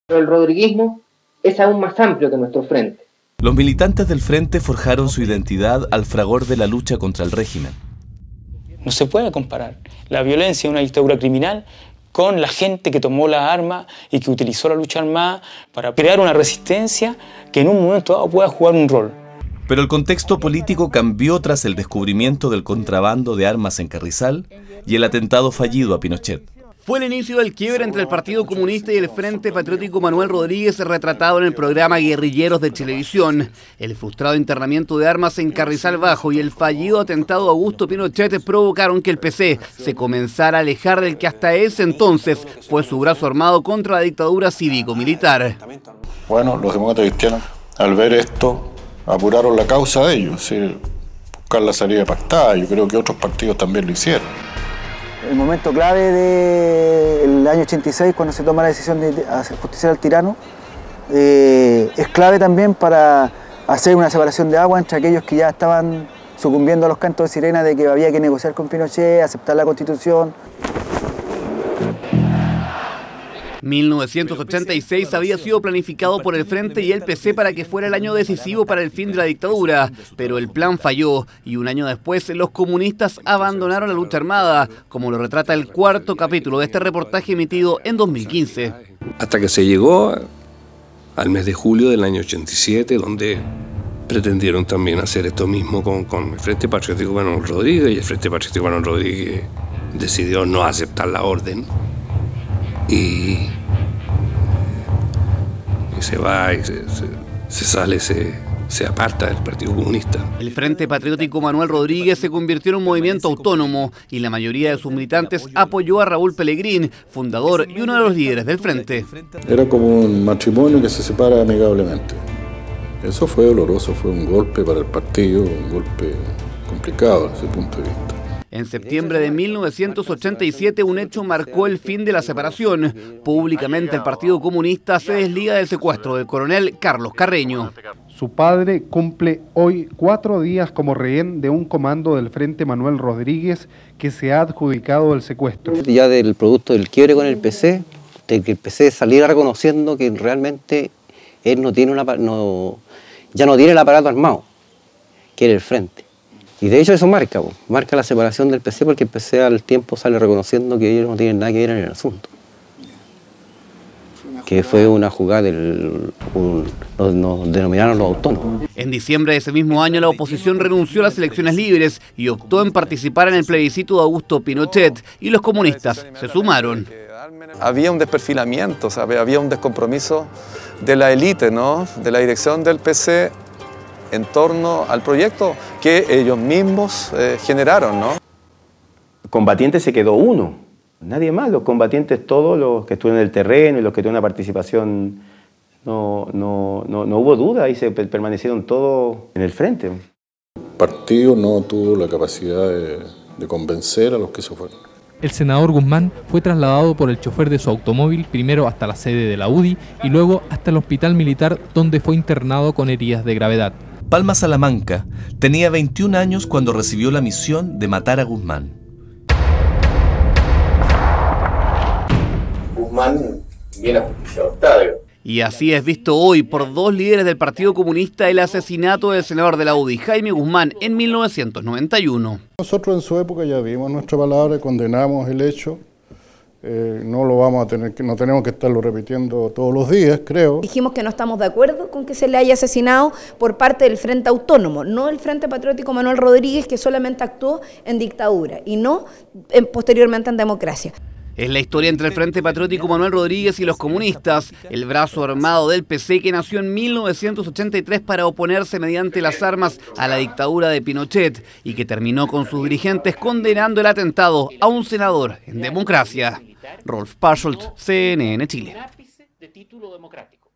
Pero el rodriguismo es aún más amplio que nuestro frente. Los militantes del frente forjaron su identidad al fragor de la lucha contra el régimen. No se puede comparar la violencia de una dictadura criminal con la gente que tomó las armas y que utilizó la lucha armada para crear una resistencia que en un momento dado pueda jugar un rol. Pero el contexto político cambió tras el descubrimiento del contrabando de armas en Carrizal y el atentado fallido a Pinochet. Fue el inicio del quiebre entre el Partido Comunista y el Frente Patriótico Manuel Rodríguez, retratado en el programa Guerrilleros de Televisión. El frustrado internamiento de armas en Carrizal Bajo y el fallido atentado a Augusto Pinochet provocaron que el PC se comenzara a alejar del que hasta ese entonces fue su brazo armado contra la dictadura cívico-militar. Bueno, los demócratas cristianos, al ver esto, apuraron la causa de ellos, buscar la salida pactada. Yo creo que otros partidos también lo hicieron. El momento clave del año 86, cuando se toma la decisión de justiciar al tirano, es clave también para hacer una separación de agua entre aquellos que ya estaban sucumbiendo a los cantos de sirena de que había que negociar con Pinochet, aceptar la Constitución. 1986 había sido planificado por el Frente y el PC para que fuera el año decisivo para el fin de la dictadura, pero el plan falló y un año después los comunistas abandonaron la lucha armada, como lo retrata el cuarto capítulo de este reportaje emitido en 2015. Hasta que se llegó al mes de julio del año 87, donde pretendieron también hacer esto mismo con el Frente Patriótico Manuel Rodríguez, y el Frente Patriótico Manuel Rodríguez decidió no aceptar la orden. Y se va, y se sale, se aparta del Partido Comunista. El Frente Patriótico Manuel Rodríguez se convirtió en un movimiento autónomo y la mayoría de sus militantes apoyó a Raúl Pelegrín, fundador y uno de los líderes del Frente. Era como un matrimonio que se separa amigablemente. Eso fue doloroso, fue un golpe para el partido, un golpe complicado desde ese punto de vista. En septiembre de 1987, un hecho marcó el fin de la separación. Públicamente, el Partido Comunista se desliga del secuestro del coronel Carlos Carreño. Su padre cumple hoy 4 días como rehén de un comando del Frente Manuel Rodríguez que se ha adjudicado el secuestro. Ya del producto del quiebre con el PC, de que el PC saliera reconociendo que realmente él no tiene ya no tiene el aparato armado, que era el Frente. Y de hecho eso marca la separación del PC, porque el PC al tiempo sale reconociendo que ellos no tienen nada que ver en el asunto. Que fue una jugada nos denominaron los autónomos. En diciembre de ese mismo año la oposición renunció a las elecciones libres y optó en participar en el plebiscito de Augusto Pinochet, y los comunistas se sumaron. Había un desperfilamiento, o sea, había un descompromiso de la élite, ¿no?, de la dirección del PC en torno al proyecto que ellos mismos generaron, ¿no? Combatiente se quedó uno, nadie más. Los combatientes, todos los que estuvieron en el terreno y los que tuvieron una participación, no hubo duda y se permanecieron todos en el frente. El partido no tuvo la capacidad de convencer a los que se fueron. El senador Guzmán fue trasladado por el chofer de su automóvil primero hasta la sede de la UDI y luego hasta el hospital militar, donde fue internado con heridas de gravedad. Palma Salamanca tenía 21 años cuando recibió la misión de matar a Guzmán. Guzmán viene a Octavio. Y así es visto hoy por 2 líderes del Partido Comunista el asesinato del senador de la UDI, Jaime Guzmán, en 1991. Nosotros en su época ya vimos nuestra palabra, condenamos el hecho. No lo vamos a tener, no tenemos que estarlo repitiendo todos los días, creo. Dijimos que no estamos de acuerdo con que se le haya asesinado por parte del Frente Autónomo, no el Frente Patriótico Manuel Rodríguez, que solamente actuó en dictadura y no posteriormente en democracia. Es la historia entre el Frente Patriótico Manuel Rodríguez y los comunistas, el brazo armado del PC que nació en 1983 para oponerse mediante las armas a la dictadura de Pinochet y que terminó con sus dirigentes condenando el atentado a un senador en democracia. Rolf Pasholt, CNN Chile.